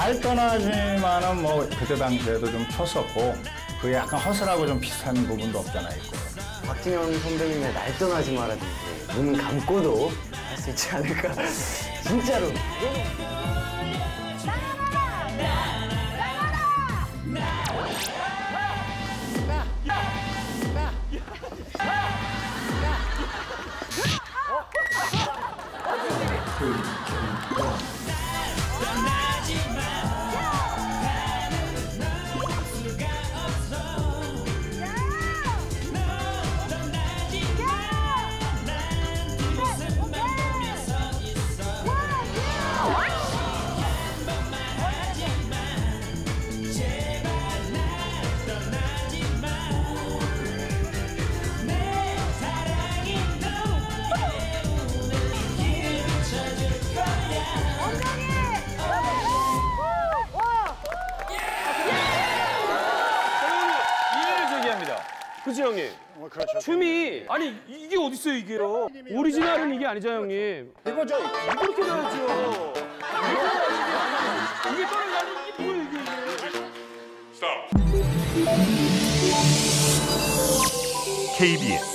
날 떠나지만은 뭐 그때 당시에도 좀 쳤었고 그게 약간 허슬하고 좀 비슷한 부분도 없잖아 있고. 박진영 선배님의 날 떠나지 마라든지 눈 감고도 할 수 있지 않을까. 진짜로. 그치 형님? 그렇죠. 춤이 아니 이게 어딨어요 이게요? 오리지널은 이게 아니죠 형님? 이거죠. 이렇게 나야죠. 이게 떨어지는 이게 뭐예요 이게? 스톱. KBS